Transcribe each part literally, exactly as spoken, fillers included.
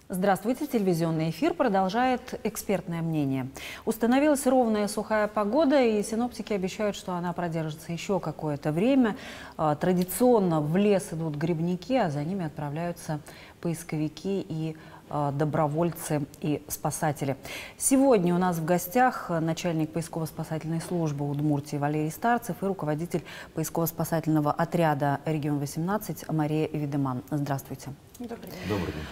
Здравствуйте, телевизионный эфир продолжает экспертное мнение. Установилась ровная сухая погода, и синоптики обещают, что она продержится еще какое-то время. Традиционно в лес идут грибники, а за ними отправляются поисковики и добровольцы и спасатели. Сегодня у нас в гостях начальник поисково-спасательной службы Удмуртии Валерий Старцев и руководитель поисково-спасательного отряда регион восемнадцать Мария Видеман. Здравствуйте. Добрый день. Добрый день.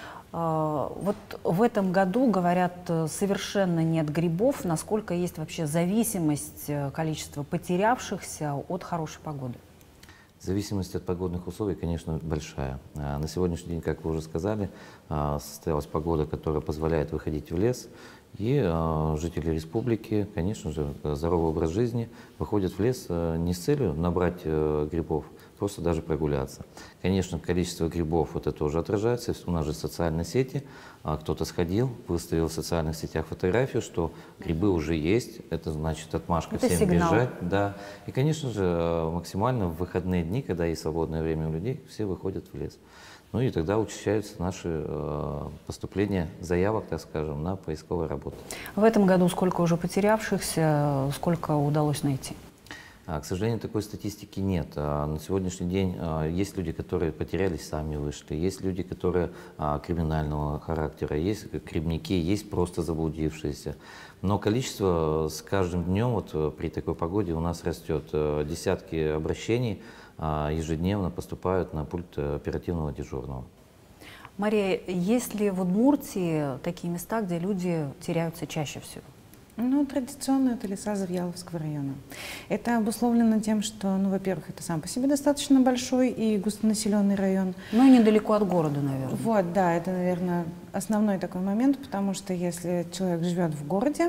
Вот в этом году, говорят, совершенно нет грибов. Насколько есть вообще зависимость количества потерявшихся от хорошей погоды? Зависимость от погодных условий, конечно, большая. На сегодняшний день, как вы уже сказали, состоялась погода, которая позволяет выходить в лес. И жители республики, конечно же, здоровый образ жизни, выходят в лес не с целью набрать грибов, просто даже прогуляться. Конечно, количество грибов это тоже отражается. У нас же социальные сети. Кто-то сходил, выставил в социальных сетях фотографию, что грибы уже есть. Это значит отмашка это всем сигнал. бежать. Да. И, конечно же, максимально в выходные дни, когда есть свободное время у людей, все выходят в лес. Ну и тогда учащаются наши э, поступления заявок, так скажем, на поисковую работу. В этом году сколько уже потерявшихся, сколько удалось найти? А, к сожалению, такой статистики нет. А, на сегодняшний день а, есть люди, которые потерялись, сами вышли, есть люди, которые а, криминального характера, есть грибники, есть просто заблудившиеся. Но количество с каждым днем вот, при такой погоде у нас растет. Десятки обращений а, ежедневно поступают на пульт оперативного дежурного. Мария, есть ли в Удмуртии такие места, где люди теряются чаще всего? Ну, традиционно это леса Завьяловского района. Это обусловлено тем, что, ну, во-первых, это сам по себе достаточно большой и густонаселенный район. Ну и недалеко от города, наверное. Вот, да, это, наверное, основной такой момент, потому что если человек живет в городе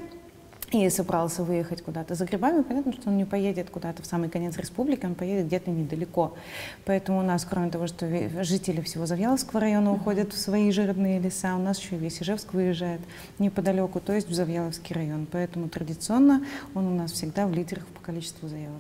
и собрался выехать куда-то за грибами, понятно, что он не поедет куда-то в самый конец республики, он поедет где-то недалеко. Поэтому у нас, кроме того, что жители всего Завьяловского района уходят в свои же родные леса, у нас еще и весь Ижевск выезжает неподалеку, то есть в Завьяловский район. Поэтому традиционно он у нас всегда в лидерах по количеству заявок.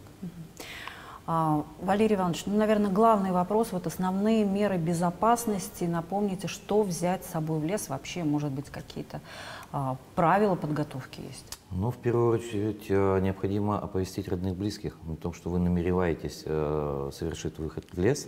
А, Валерий Иванович, ну, наверное, главный вопрос, вот основные меры безопасности. Напомните, что взять с собой в лес, вообще, может быть, какие-то а, правила подготовки есть? Ну, в первую очередь, необходимо оповестить родных, близких о том, что вы намереваетесь э, совершить выход в лес,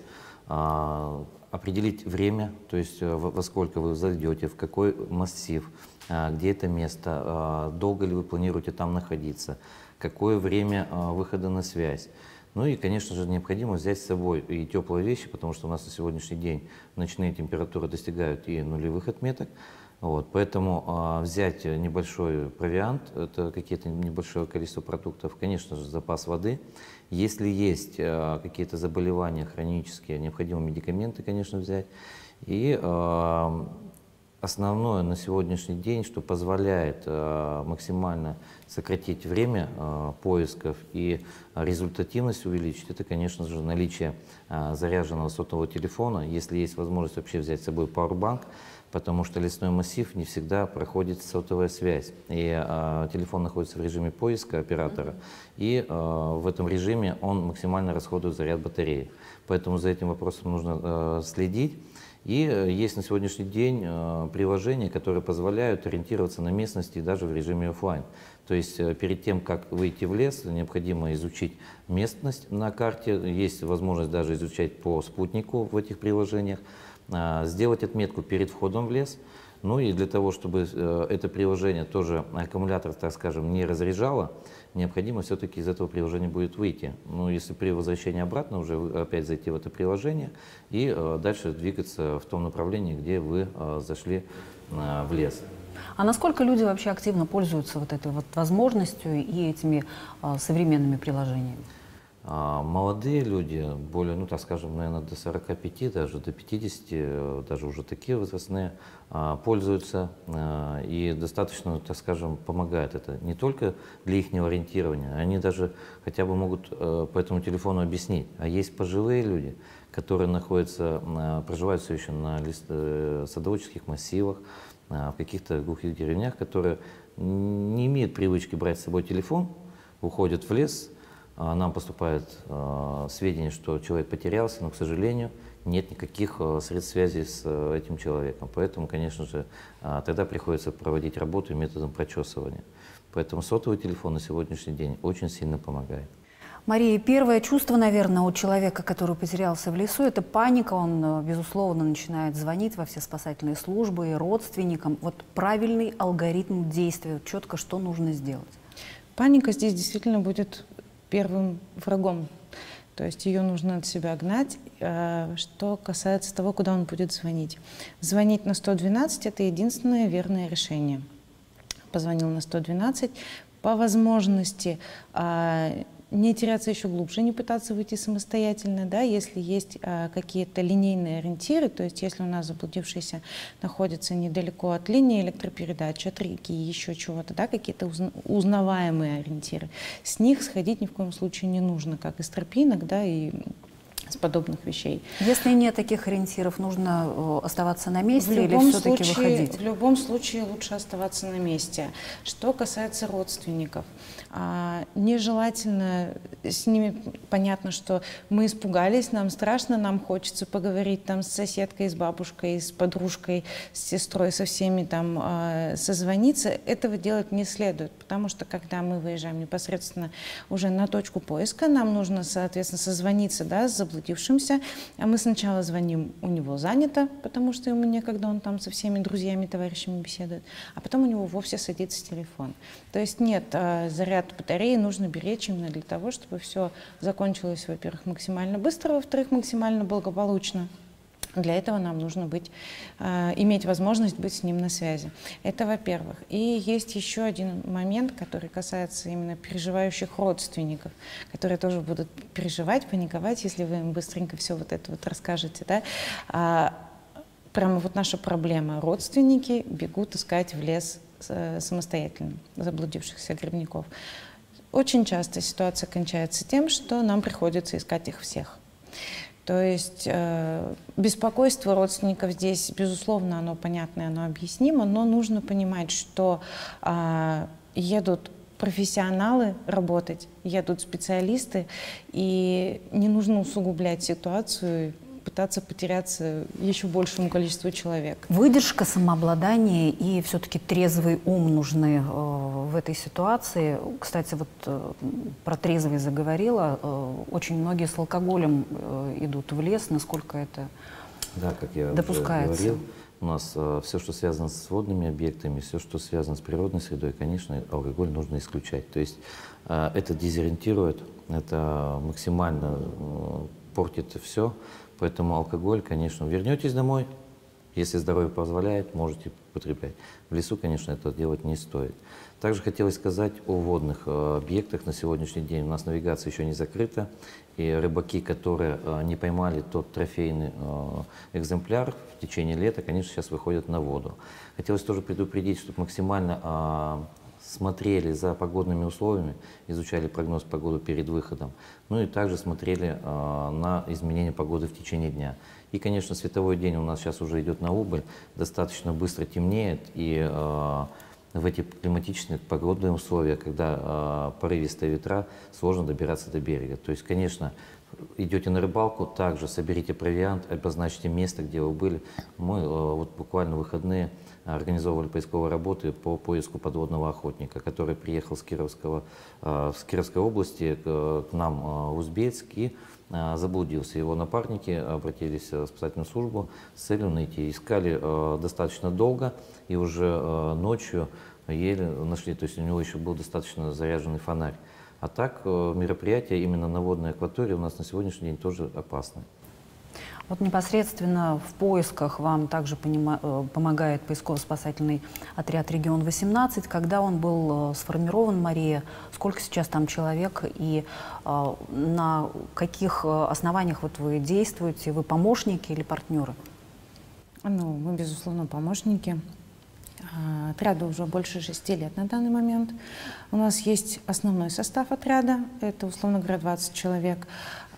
э, определить время, то есть э, во сколько вы зайдете, в какой массив, э, где это место, э, долго ли вы планируете там находиться, какое время э, выхода на связь. Ну и, конечно же, необходимо взять с собой и теплые вещи, потому что у нас на сегодняшний день ночные температуры достигают и нулевых отметок. Вот, поэтому э, взять небольшой провиант, это какие-то небольшое количество продуктов, конечно же, запас воды. Если есть э, какие-то заболевания хронические, необходимо медикаменты, конечно, взять. И э, основное на сегодняшний день, что позволяет э, максимально сократить время э, поисков и результативность увеличить, это, конечно же, наличие э, заряженного сотового телефона. Если есть возможность вообще взять с собой пауэрбанк, потому что лесной массив не всегда проходит сотовая связь. И э, телефон находится в режиме поиска оператора, mm-hmm. и э, в этом режиме он максимально расходует заряд батареи. Поэтому за этим вопросом нужно э, следить. И э, есть на сегодняшний день э, приложения, которые позволяют ориентироваться на местности даже в режиме офлайн. То есть э, перед тем, как выйти в лес, необходимо изучить местность на карте. Есть возможность даже изучать по спутнику в этих приложениях. Сделать отметку перед входом в лес. Ну и для того, чтобы э, это приложение тоже аккумулятор, так скажем, не разряжало, необходимо все-таки из этого приложения будет выйти. Ну, если при возвращении обратно уже опять зайти в это приложение и э, дальше двигаться в том направлении, где вы э, зашли э, в лес. А насколько люди вообще активно пользуются вот этой вот возможностью и этими э, современными приложениями? Молодые люди, более, ну так скажем, наверное, до сорока пяти, даже до пятидесяти, даже уже такие возрастные, пользуются и достаточно, так скажем, помогает это. Не только для их ориентирования, они даже хотя бы могут по этому телефону объяснить. А есть пожилые люди, которые находятся, проживают все еще на садоводческих массивах, в каких-то глухих деревнях, которые не имеют привычки брать с собой телефон, уходят в лес, нам поступает сведения, что человек потерялся, но, к сожалению, нет никаких средств связи с этим человеком. Поэтому, конечно же, тогда приходится проводить работу методом прочесывания. Поэтому сотовый телефон на сегодняшний день очень сильно помогает. Мария, первое чувство, наверное, у человека, который потерялся в лесу, это паника. Он, безусловно, начинает звонить во все спасательные службы и родственникам. Вот правильный алгоритм действия, четко что нужно сделать? Паника здесь действительно будет первым врагом. То есть ее нужно от себя гнать. Что касается того, куда он будет звонить. Звонить на сто двенадцать – это единственное верное решение. Позвонил на сто двенадцать. По возможности не теряться еще глубже, не пытаться выйти самостоятельно, да, если есть а, какие-то линейные ориентиры, то есть если у нас заблудившийся находится недалеко от линии электропередач, от реки, еще чего-то, да, какие-то узна узнаваемые ориентиры, с них сходить ни в коем случае не нужно, как из тропинок, да, и с подобных вещей. Если нет таких ориентиров, нужно оставаться на месте или все-таки выходить? В любом случае лучше оставаться на месте. Что касается родственников, нежелательно с ними, понятно, что мы испугались, нам страшно, нам хочется поговорить там с соседкой, с бабушкой, с подружкой, с сестрой, со всеми там созвониться. Этого делать не следует, потому что когда мы выезжаем непосредственно уже на точку поиска, нам нужно, соответственно, созвониться, да, с заблудившимся, а мы сначала звоним, у него занято, потому что ему некогда, он там со всеми друзьями, товарищами беседует, а потом у него вовсе садится телефон. То есть нет, заряд батареи нужно беречь именно для того, чтобы все закончилось, во-первых, максимально быстро, во-вторых, максимально благополучно. Для этого нам нужно быть, э, иметь возможность быть с ним на связи. Это во-первых. И есть еще один момент, который касается именно переживающих родственников, которые тоже будут переживать, паниковать, если вы им быстренько все вот это вот расскажете. Да? А, прямо вот наша проблема. Родственники бегут искать в лес э, самостоятельно заблудившихся грибников. Очень часто ситуация кончается тем, что нам приходится искать их всех. То есть э, беспокойство родственников здесь, безусловно, оно понятно, оно объяснимо, но нужно понимать, что э, едут профессионалы работать, едут специалисты, и не нужно усугублять ситуацию, пытаться потеряться еще большему количеству человек. Выдержка, самообладание и все-таки трезвый ум нужны э, в этой ситуации. Кстати, вот э, про трезвый заговорила. Э, очень многие с алкоголем э, идут в лес. Насколько это да, как я допускается? Уже говорил, у нас э, все, что связано с водными объектами, все, что связано с природной средой, конечно, алкоголь нужно исключать. То есть э, это дезориентирует, это максимально э, портит все. Поэтому алкоголь, конечно, вернетесь домой, если здоровье позволяет, можете потреблять. В лесу, конечно, это делать не стоит. Также хотелось сказать о водных э, объектах. На сегодняшний день у нас навигация еще не закрыта, и рыбаки, которые э, не поймали тот трофейный э, экземпляр в течение лета, конечно, сейчас выходят на воду. Хотелось тоже предупредить, чтобы максимально э, смотрели за погодными условиями, изучали прогноз погоды перед выходом, ну и также смотрели э, на изменения погоды в течение дня. И, конечно, световой день у нас сейчас уже идет на убыль, достаточно быстро темнеет, и э, в эти климатичные погодные условия, когда э, порывистые ветра, сложно добираться до берега. То есть, конечно, идете на рыбалку, также соберите провиант, обозначьте место, где вы были. Мы э, вот буквально в выходные организовывали поисковые работы по поиску подводного охотника, который приехал с, Кировского, э, с Кировской области к, к нам э, в Узбецк и э, заблудился. Его напарники обратились в спасательную службу с целью найти. Искали э, достаточно долго и уже э, ночью еле нашли, то есть у него еще был достаточно заряженный фонарь. А так э, мероприятия именно на водной акватории у нас на сегодняшний день тоже опасны. Вот непосредственно в поисках вам также понима, помогает поисково-спасательный отряд «Регион восемнадцать». Когда он был сформирован, Мария, сколько сейчас там человек и э, на каких основаниях вот вы действуете? Вы помощники или партнеры? Ну, мы, безусловно, помощники. Отряду уже больше шести лет на данный момент. У нас есть основной состав отряда, это, условно говоря, двадцать человек.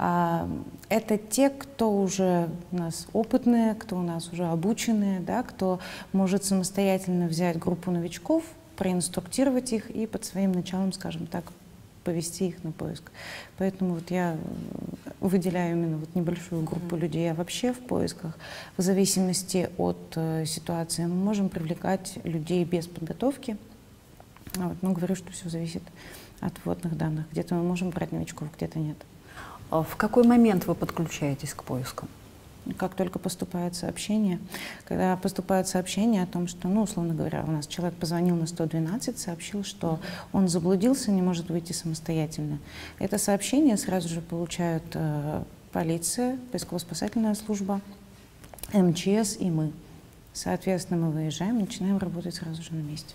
Это те, кто уже у нас опытные, кто у нас уже обученные, да, кто может самостоятельно взять группу новичков, проинструктировать их и под своим началом, скажем так, повести их на поиск. Поэтому вот я выделяю именно вот небольшую группу mm-hmm. людей, а вообще в поисках, в зависимости от э, ситуации, мы можем привлекать людей без подготовки. Вот, но говорю, что все зависит от вводных данных. Где-то мы можем брать новичков, где-то нет. А в какой момент вы подключаетесь к поискам? Как только поступает сообщение, когда поступает сообщение о том, что, ну, условно говоря, у нас человек позвонил на сто двенадцать, сообщил, что он заблудился, не может выйти самостоятельно. Это сообщение сразу же получают э, полиция, поисково-спасательная служба, эм че эс и мы. Соответственно, мы выезжаем, начинаем работать сразу же на месте.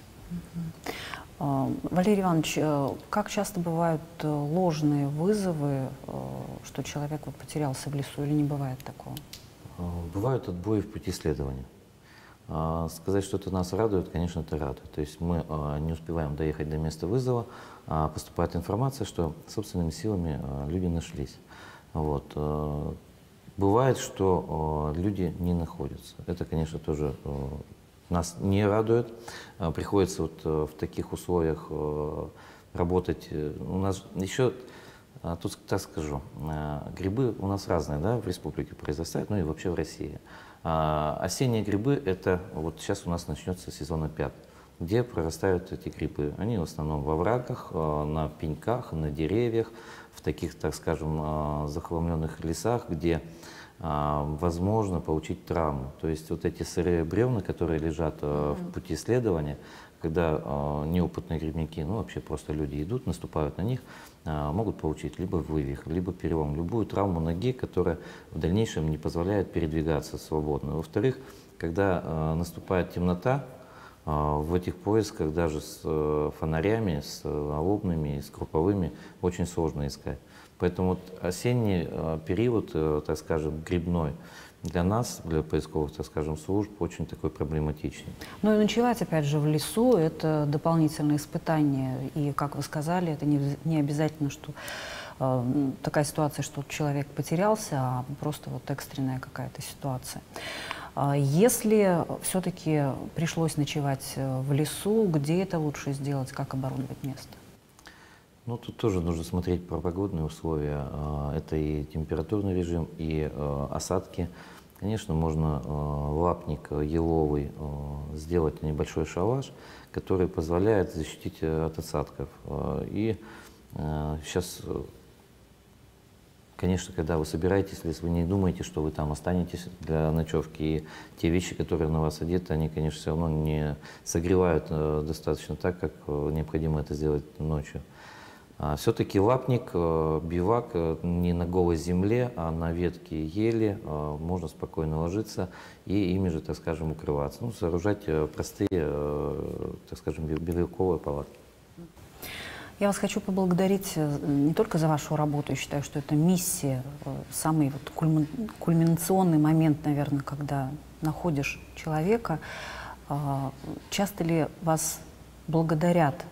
Валерий Иванович, как часто бывают ложные вызовы, что человек вот потерялся в лесу, или не бывает такого? Бывают отбои в пути следования. Сказать, что это нас радует, конечно, это радует. То есть мы не успеваем доехать до места вызова, поступает информация, что собственными силами люди нашлись. Вот. Бывает, что люди не находятся. Это, конечно, тоже нас не радует. Приходится вот в таких условиях работать. У нас еще, тут так скажу, грибы у нас разные, да, в республике произрастают, ну и вообще в России. Осенние грибы — это вот сейчас у нас начнется сезон опят, где прорастают эти грибы. Они в основном во врагах, на пеньках, на деревьях, в таких, так скажем, захламленных лесах, где возможно получить травму. То есть вот эти сырые бревна, которые лежат mm-hmm. в пути следования, когда неопытные грибники, ну вообще просто люди идут, наступают на них, могут получить либо вывих, либо перелом, любую травму ноги, которая в дальнейшем не позволяет передвигаться свободно. Во-вторых, когда наступает темнота, в этих поисках даже с фонарями, с налобными, с круповыми очень сложно искать. Поэтому вот осенний период, так скажем, грибной, для нас, для поисковых, так скажем, служб, очень такой проблематичный. Ну и ночевать, опять же, в лесу — это дополнительное испытание. И, как вы сказали, это не, не обязательно, что э, такая ситуация, что человек потерялся, а просто вот экстренная какая-то ситуация. Если все-таки пришлось ночевать в лесу, где это лучше сделать, как оборудовать место? Ну, тут тоже нужно смотреть про погодные условия. Это и температурный режим, и осадки. Конечно, можно лапник еловый сделать небольшой шалаш, который позволяет защитить от осадков. И сейчас, конечно, когда вы собираетесь в лес, вы не думаете, что вы там останетесь для ночевки. И те вещи, которые на вас одеты, они, конечно, все равно не согревают достаточно так, как необходимо это сделать ночью. Все-таки лапник, бивак не на голой земле, а на ветке ели, можно спокойно ложиться и ими же, так скажем, укрываться. Ну, сооружать простые, так скажем, биваковые палатки. Я вас хочу поблагодарить не только за вашу работу, я считаю, что это миссия, самый вот кульминационный момент, наверное, когда находишь человека. Часто ли вас благодарят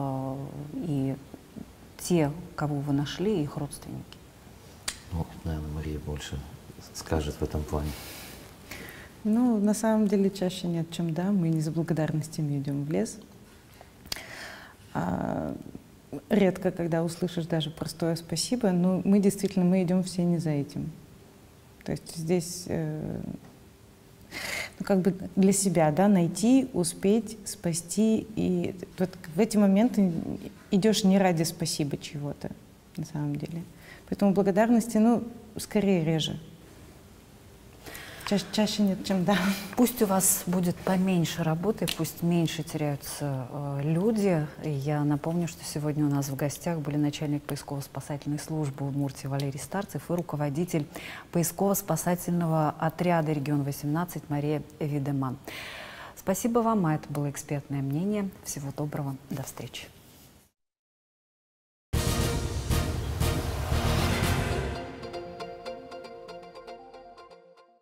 и те, кого вы нашли, и их родственники? Ну, наверное, Мария больше скажет в этом плане. Ну, на самом деле, чаще нет, чем да. Мы не за благодарностями идем в лес. А, редко, когда услышишь даже простое спасибо, но мы действительно, мы идем все не за этим. То есть здесь, э, ну, как бы для себя, да, найти, успеть, спасти. И вот в эти моменты идешь не ради спасибо чего-то, на самом деле. Поэтому благодарности, ну, скорее реже. Чаще, чаще нет, чем да. Пусть у вас будет поменьше работы, пусть меньше теряются э, люди. Я напомню, что сегодня у нас в гостях были начальник поисково-спасательной службы Удмуртии Валерий Старцев и руководитель поисково-спасательного отряда регион восемнадцать Мария Видеман. Спасибо вам, а это было экспертное мнение. Всего доброго, до встречи.